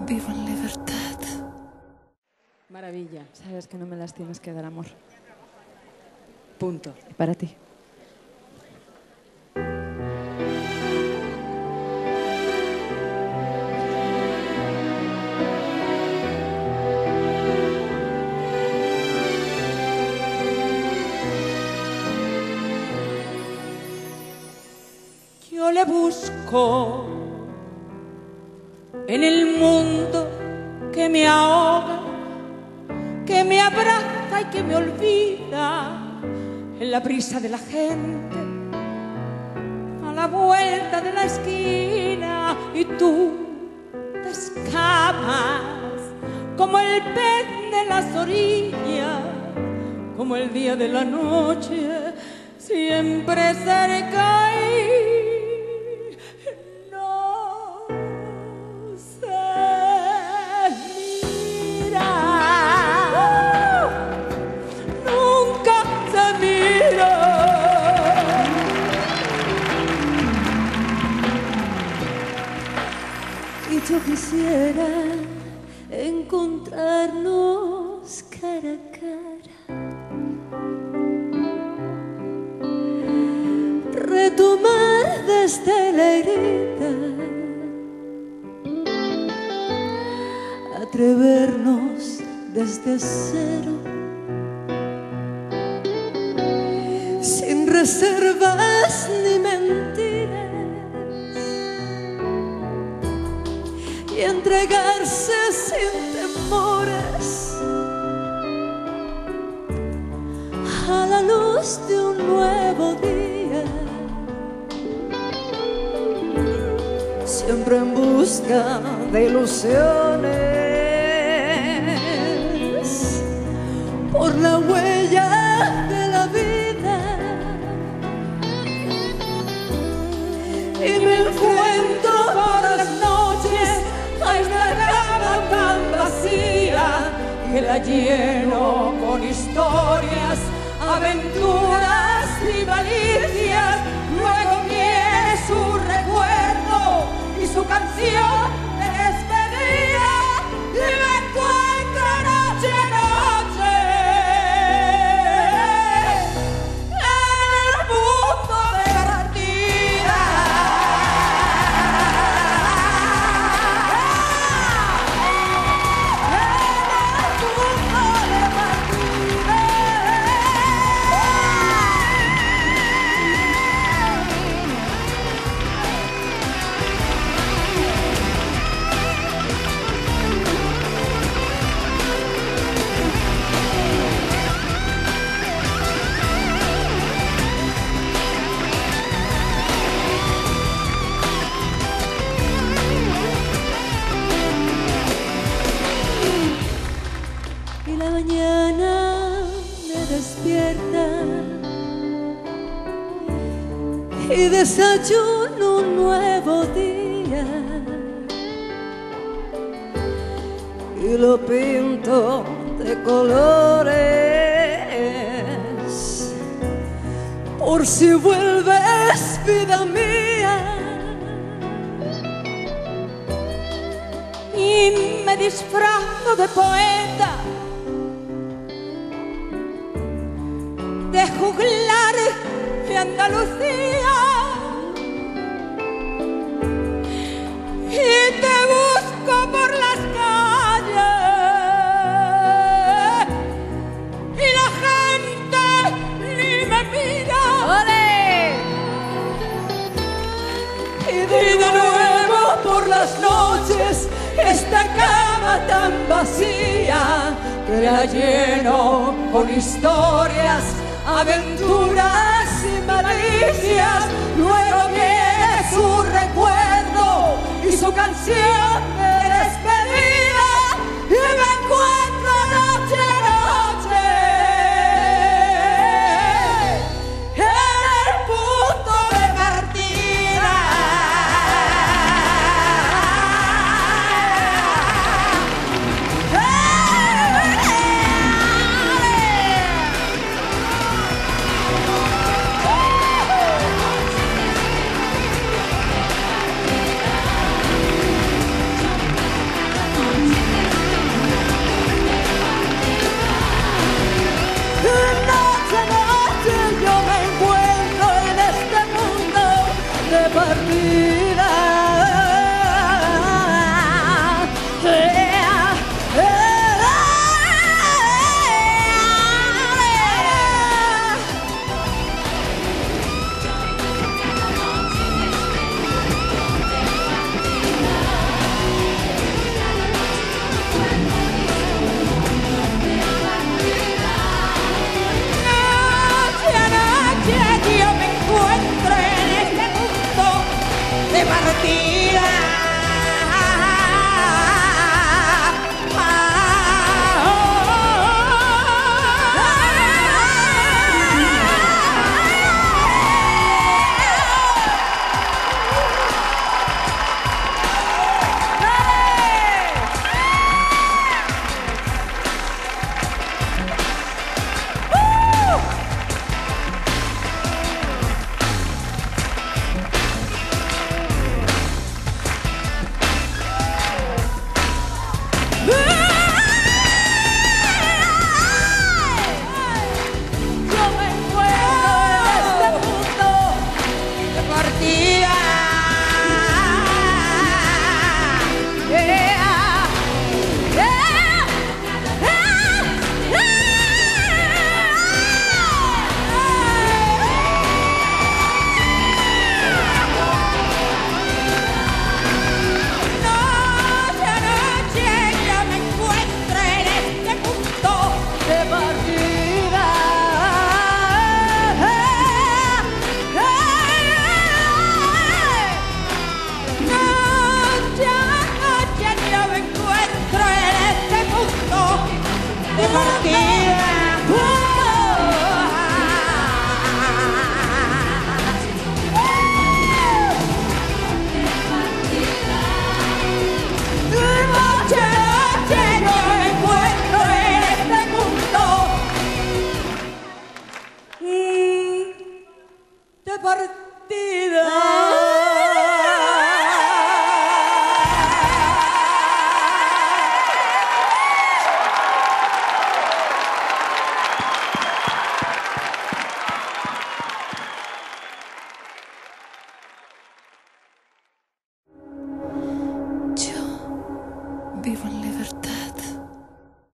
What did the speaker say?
Vivo en libertad. Maravilla. Sabes que no me las tienes que dar, amor. Punto. Y para ti. Yo le busco en el mundo que me ahoga, que me abraza y que me olvida, en la brisa de la gente, a la vuelta de la esquina, y tú te escapas como el pez de las orillas, como el día de la noche, siempre cerca y yo quisiera encontrarnos cara a cara, retomar desde la herida, atrevernos desde cero, sin reservas ni mentiras, y entregarse sin temores a la luz de un nuevo día, siempre en busca de ilusiones, por la huella de la vida, y me encuentro por las noches a esta cama tan vacía, que la lleno con historias, aventuras y malicias. Luego viene su recuerdo y su canción de despedida, y me encuentro noche a noche en el punto de partida. Y la mañana me despierta y desayuno un nuevo día, y lo pinto de colores, por si vuelves, vida mía. Y me disfrazo de poeta, de juglar de Andalucía, y te busco por las calles, y la gente ni me mira. ¡Ole! Y de nuevo por las noches esta cama tan vacía, que la lleno con historias, aventuras y malicias. Luego viene su recuerdo y su canción de despedida, y me encuentro noche a noche en el punto de partida. partida. De partida.